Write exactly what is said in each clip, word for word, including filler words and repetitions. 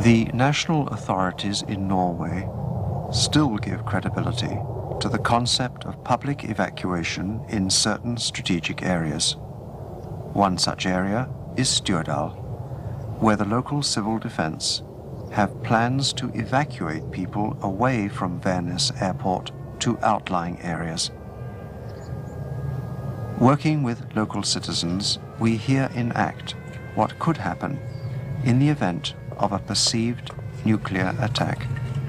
The national authorities in Norway still give credibility to the concept of public evacuation in certain strategic areas. One such area is Stjørdal, where the local civil defense have plans to evacuate people away from Værnes Airport to outlying areas. Working with local citizens, we here enact what could happen in the event of a perceived nuclear attack.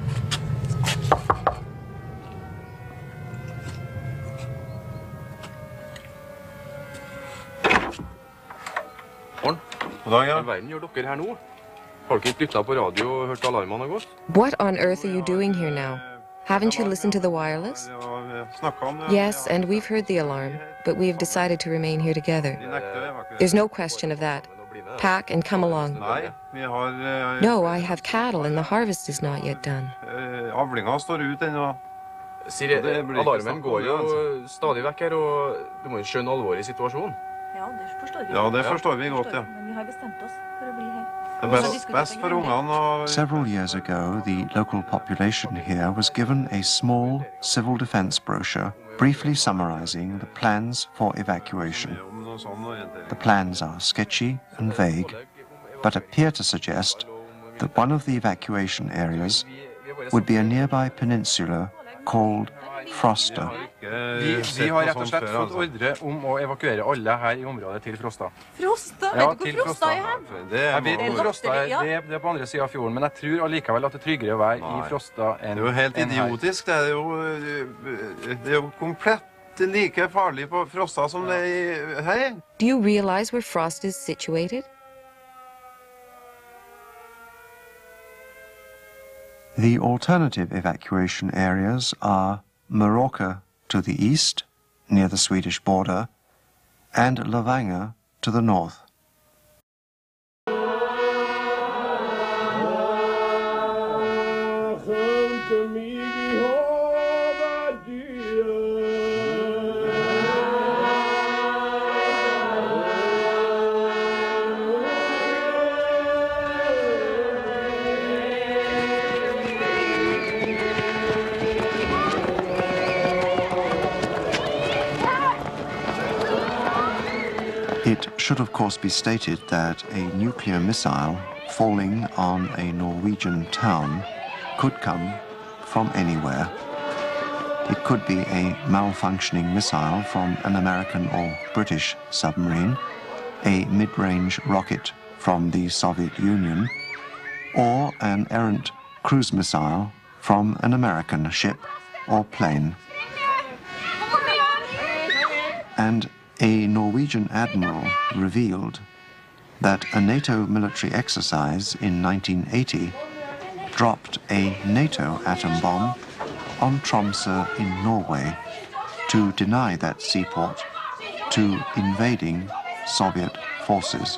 What on earth are you doing here now? Haven't you listened to the wireless? Yes, and we've heard the alarm, but we've decided to remain here together. There's no question of that. Pack and come along. No, I have cattle and the harvest is not yet done. Siri, alarmen går jo stadig vekk her, og du må jo skjønne alvoret i situasjonen. Ja, det forstår vi. Ja, det forstår vi godt, ja. Men vi har bestemt oss for å bli her. Several years ago, the local population here was given a small civil defense brochure briefly summarizing the plans for evacuation. The plans are sketchy and vague, but appear to suggest that one of the evacuation areas would be a nearby peninsula called Frosta. Vi, vi har rett og slett fått ordre om å evakuere alle her i området til Frosta. Frosta? Ja, vet du hvor Frosta er hen? Jeg vet hvor Frosta er, det, det er på andre siden av fjorden, men jeg tror allikevel at det er tryggere å være i Frosta enn her. Det er jo helt idiotisk, det er jo, det er jo komplett like farlig på Frosta som det er her. Do you realize where Frost is situated? The alternative evacuation areas are Meråker to the east, near the Swedish border, and Levanger to the north. It should of course be stated that a nuclear missile falling on a Norwegian town could come from anywhere. It could be a malfunctioning missile from an American or British submarine, a mid-range rocket from the Soviet Union, or an errant cruise missile from an American ship or plane. And a Norwegian admiral revealed that a NATO military exercise in nineteen eighty dropped a NATO atom bomb on Tromsø in Norway to deny that seaport to invading Soviet forces.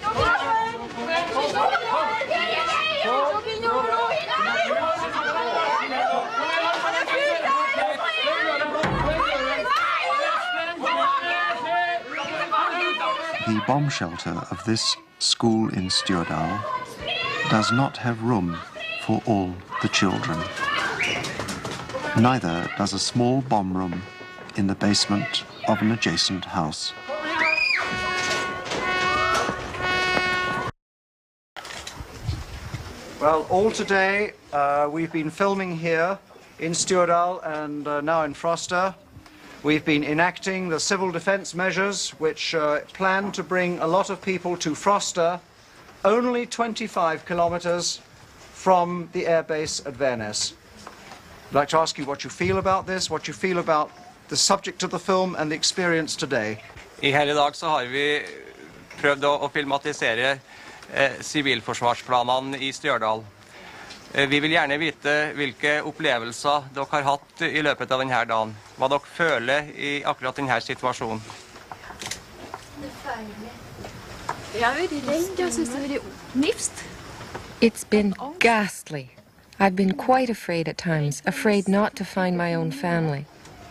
The bomb shelter of this school in Stjørdal does not have room for all the children. Neither does a small bomb room in the basement of an adjacent house. Well, all today uh, we've been filming here in Stjørdal and uh, now in Frosta. We've been enacting the civil defense measures which uh, plan to bring a lot of people to Frosta, only twenty-five kilometers from the airbase at Værnes. I'd like to ask you what you feel about this, what you feel about the subject of the film and the experience today. I hele dag så har vi prøvd å, å filmatisere eh, sivilforsvarsplanene i Stjørdal. Vi vil gjerne vite hvilke opplevelser dere har hatt i løpet av denne dagen. Hva dere føler i akkurat denne situasjonen. Jeg har vært redd, jeg synes det har vært nifst. It's been ghastly. I've been quite afraid at times, afraid not to find my own family.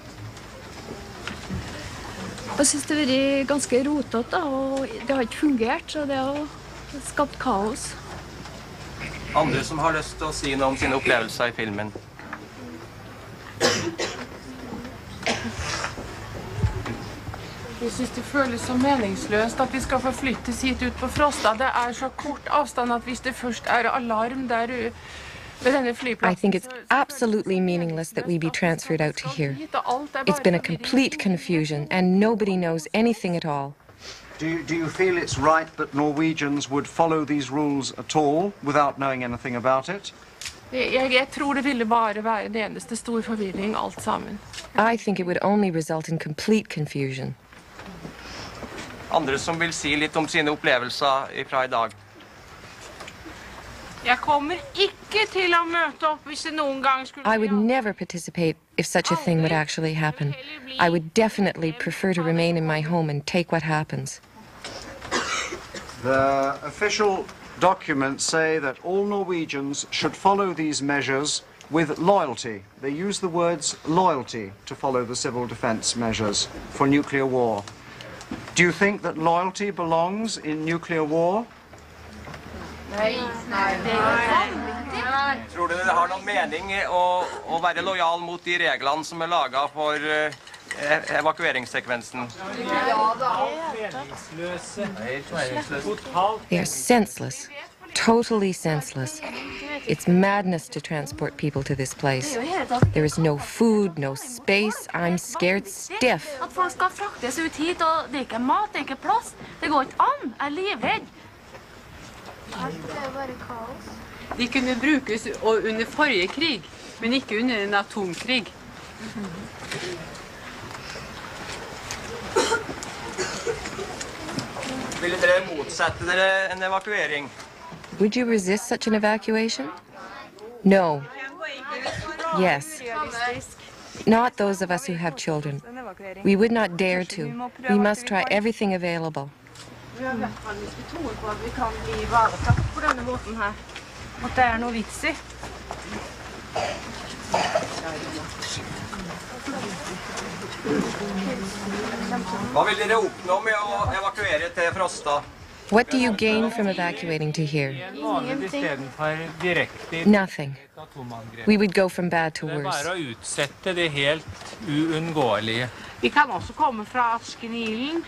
Jeg synes det har vært ganske rotet, da, og det har ikke fungert, så det har skapt kaos. Andre som har lyst til å si noe om sine opplevelser i filmen. Jeg synes det føles så meningsløst at vi skal forflyttes hit ut på Frosta. Det er så kort avstand at hvis det først er alarm der ved denne flyplassen... I think it's absolutely meaningless that we be transferred out to here. It's been a complete confusion and nobody knows anything at all. Do you, do you feel it's right that Norwegians would follow these rules at all without knowing anything about it? Jeg, jeg tror det ville bare være det eneste stor forvirring alt sammen. I think it would only result in complete confusion. Andre som vil si litt om sine opplevelser fra i dag. Jeg kommer ikke til å møte opp hvis det noen gang skulle... I would never participate if such a thing would actually happen. I would definitely prefer to remain in my home and take what happens. The official documents say that all Norwegians should follow these measures with loyalty. They use the words loyalty to follow the civil defense measures for nuclear war. Do you think that loyalty belongs in nuclear war? Nei. Nei. Nei. Tror du det har noen mening å, å være lojal mot de reglene som er laget for uh, evakueringssekvensen? They are senseless. Totally senseless. It's madness to transport people to this place. There is no food, no space. I'm scared stiff. At folk skal fraktes ut hit, og det er ikke mat, det er ikke plass. Det går ikke an. Jeg er livredd. Det er bare kaos. De kunne brukes under forrige krig, men ikke under en atomkrig. Vil dere motsette dere en evakuering? Would you resist such an evacuation? No. Yes. Not those of us who have children. We would not dare to. We must try everything available. Vi har hvert fall hvis vi tror på at vi kan bli ivaretatt på denne måten her. At det er noe vits i. Hva vil dere oppnå med å evakuere til Frosta? What do you gain from evacuating to here? Nothing. We would go from bad to worse. Vi kan også komme fra asken i ilden.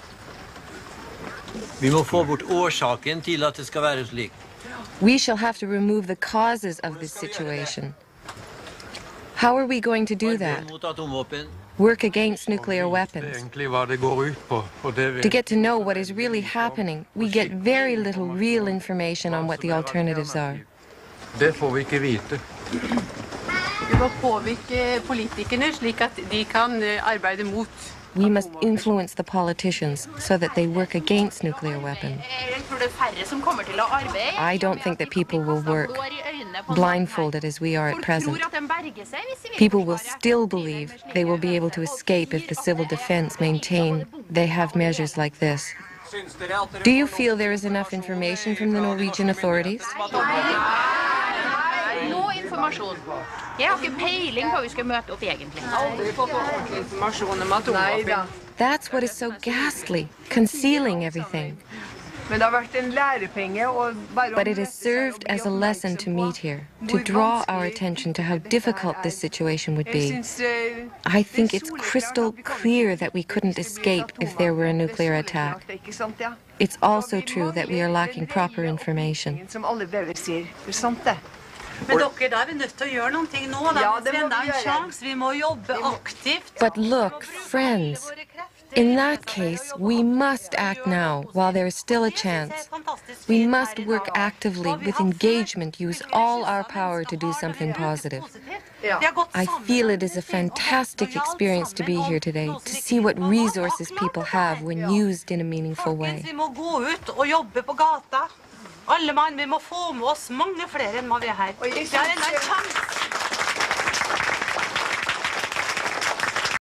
Vi må få bort årsaken til at det skal være slik. We shall have to remove the causes of this situation. How are we going to do that? Work against nuclear weapons. To get to know what is really happening, we get very little real information on what the alternatives are. Det får vi ikke vite. Vi må påvirke politikerne slik at de kan arbeide mot. We must influence the politicians so that they work against nuclear weapons. I don't think that people will work blindfolded as we are at present. People will still believe they will be able to escape if the civil defense maintain they have measures like this. Do you feel there is enough information from the Norwegian authorities? No information. Jeg har ikke peiling på hva vi skal møte opp egentlig. That's what is so ghastly, concealing everything. But it has served as a lesson to meet here, to draw our attention to how difficult this situation would be. I think it's crystal clear that we couldn't escape if there were a nuclear attack. It's also true that we are lacking proper information. Men dere, da er vi nødt til å gjøre noen ting nå, da. Ja, det må vi gjøre. En sjans. Vi må jobbe aktivt. But look, friends, in that case, we must act now while there is still a chance. We must work actively with engagement, use all our power to do something positive. I feel it is a fantastic experience to be here today, to see what resources people have when used in a meaningful way. Vi må gå ut og jobbe på gata. Alle mann, vi må få med oss mange flere enn hva vi er her. Det er en chans.